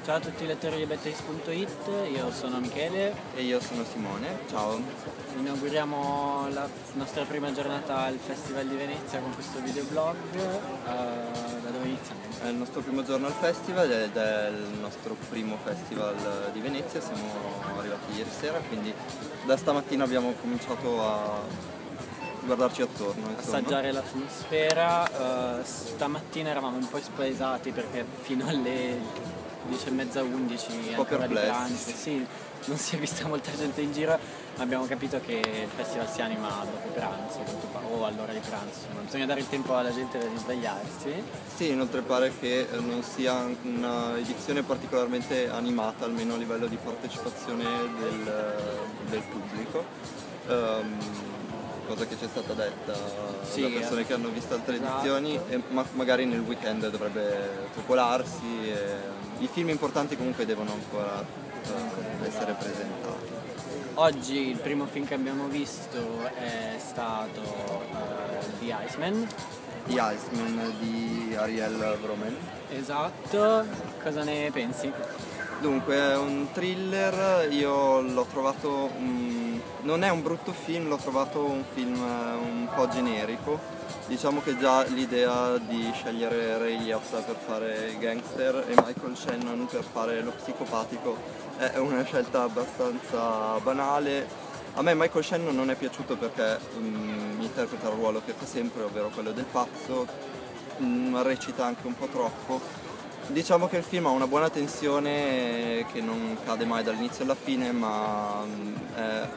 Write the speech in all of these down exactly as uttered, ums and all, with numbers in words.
Ciao a tutti i lettori di Betteris punto it, io sono Michele e io sono Simone, ciao. Inauguriamo la nostra prima giornata al Festival di Venezia con questo videoblog. Uh, da dove iniziamo? È il nostro primo giorno al festival ed è il nostro primo festival di Venezia, siamo arrivati ieri sera, quindi da stamattina abbiamo cominciato a guardarci attorno. Insomma. Assaggiare l'atmosfera. Uh, stamattina eravamo un po' spaesati perché fino alle dieci e mezza, undici un po' perplessi. Sì, non si è vista molta gente in giro, ma abbiamo capito che il festival si anima dopo pranzo o all'ora di pranzo, non bisogna dare il tempo alla gente di svegliarsi. Sì, inoltre pare che non sia una edizione particolarmente animata, almeno a livello di partecipazione del, del pubblico. Um, cosa che ci è stata detta sì, da persone eh, che hanno visto altre esatto. edizioni, e ma magari nel weekend dovrebbe popolarsi e i film importanti comunque devono ancora uh, essere presentati. Oggi il primo film che abbiamo visto è stato uh, The Iceman. The Iceman di Ariel Vromen. Esatto, cosa ne pensi? Dunque è un thriller, io l'ho trovato, um, non è un brutto film, l'ho trovato un film un po' generico. Diciamo che già l'idea di scegliere Ray Liotta per fare il gangster e Michael Shannon per fare lo psicopatico è una scelta abbastanza banale. A me Michael Shannon non è piaciuto perché um, interpreta il ruolo che fa sempre, ovvero quello del pazzo, um, recita anche un po' troppo. Diciamo che il film ha una buona tensione che non cade mai dall'inizio alla fine, ma um, è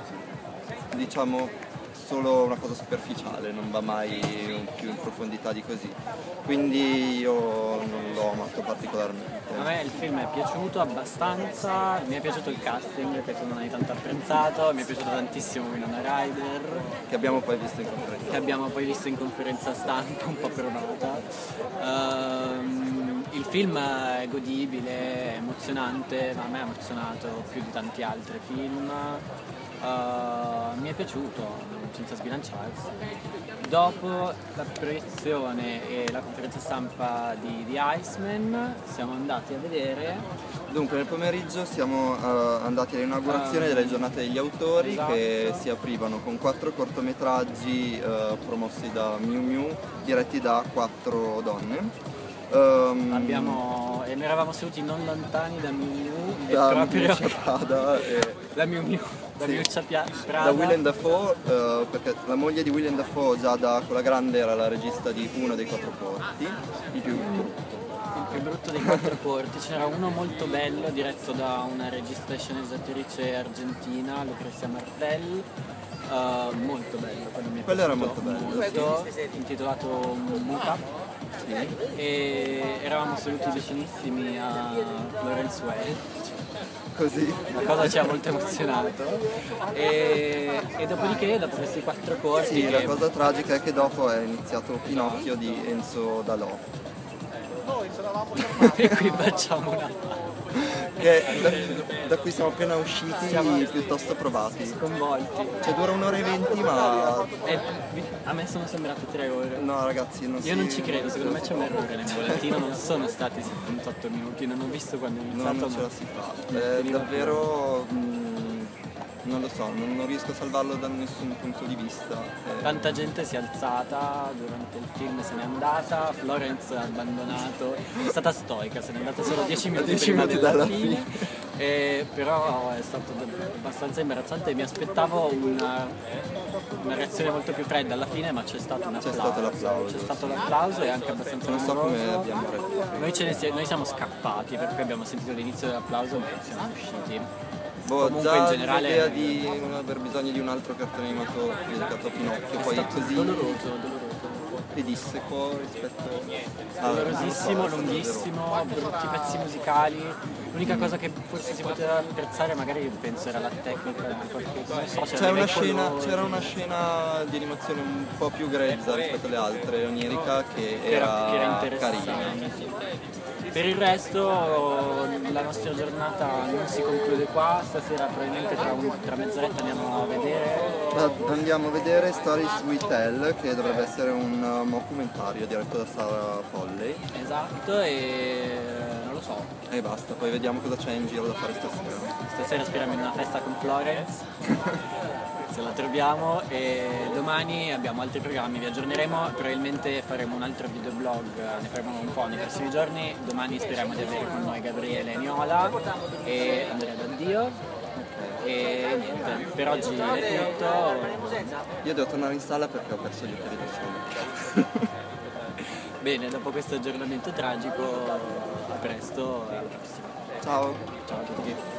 diciamo solo una cosa superficiale, non va mai più in profondità di così, quindi io non l'ho amato particolarmente. A me il film è piaciuto abbastanza, mi è piaciuto il casting che tu non hai tanto apprezzato, mi è piaciuto tantissimo Winona Ryder che abbiamo poi visto in conferenza che abbiamo poi visto in conferenza stampa un po' provata. Um, il film è godibile, è emozionante, ma a me ha emozionato più di tanti altri film. Uh, mi è piaciuto, senza sbilanciarsi. Dopo la proiezione e la conferenza stampa di The Iceman siamo andati a vedere. Dunque nel pomeriggio siamo uh, andati all'inaugurazione uh, delle giornate degli autori, esatto. Che si aprivano con quattro cortometraggi uh, promossi da Miu Miu, diretti da quattro donne. Um, Abbiamo, e ne eravamo seduti non lontani da Miu Miu da e proprio Miuccia Prada e, da Miu Miu, da sì, Miuccia Prada, da Willem Dafoe, uh, perché la moglie di Willem Dafoe già da quella grande era la regista di Uno dei quattro porti, il più brutto. Il più brutto dei quattro porti. C'era uno molto bello diretto da una regista e sceneggiatrice argentina, Lucrezia Martel. Uh, molto bello, quello mi è quello era molto bello, molto, intitolato Muta. Sì. E eravamo seduti vicinissimi a Florence Welch, così la cosa ci ha molto emozionato e, e dopodiché dopo questi quattro corti sì, che... la cosa tragica è che dopo è iniziato Pinocchio di Enzo Dalò e qui facciamo una che da, da cui siamo appena usciti siamo piuttosto provati, sconvolti, cioè dura un'ora e venti ma è, a me sono sembrate tre ore. No ragazzi, non io si... non ci credo, secondo me c'è un errore nel bollettino, non sono stati settantotto minuti, non ho visto quando è iniziato. No, non ce la si fa, è davvero mh, non lo so, non, non riesco a salvarlo da nessun punto di vista. Eh. Tanta gente si è alzata durante il film, se n'è andata, Florence ha abbandonato, è stata stoica, se n'è andata solo dieci minuti prima della fine, e, però è stato abbastanza imbarazzante e mi aspettavo una, una reazione molto più fredda alla fine, ma c'è stato un applauso. C'è stato l'applauso. C'è stato l'applauso e anche abbastanza non so rumoroso. come abbiamo retto. Noi, ce ne si, noi siamo scappati perché abbiamo sentito l'inizio dell'applauso e siamo usciti. Boh, Comunque già in generale l'idea di aver bisogno di un altro cartone animato dedicato a Pinocchio, poi così doloroso, doloroso. pedisseco rispetto a dolorosissimo, lunghissimo, brutti pezzi musicali. L'unica cosa che forse si poteva apprezzare magari penso era la tecnica di qualche non so, c'era una, scena, c'era una scena di animazione un po' più grezza rispetto alle altre, onirica, che, che era, era, che era carina. Per il resto la nostra giornata non si conclude qua, stasera probabilmente tra, un, tra mezz'oretta andiamo a vedere. Andiamo a vedere Stories We Tell, che dovrebbe essere un documentario diretto da Sarah Polley. Esatto, e non lo lo so. E basta, poi vediamo cosa c'è in giro da fare stasera. Stasera speriamo in una festa con Florence, se la troviamo, e domani abbiamo altri programmi, vi aggiorneremo, probabilmente faremo un altro videoblog, ne faremo un po' nei prossimi giorni. Domani speriamo di avere con noi Gabriele Niola e Andrea D'Addio. E niente, per oggi è tutto. Io devo tornare in sala perché ho perso gli occhiali da sole. Bene, dopo questo aggiornamento tragico, a presto e alla prossima. Ciao! Ciao a tutti.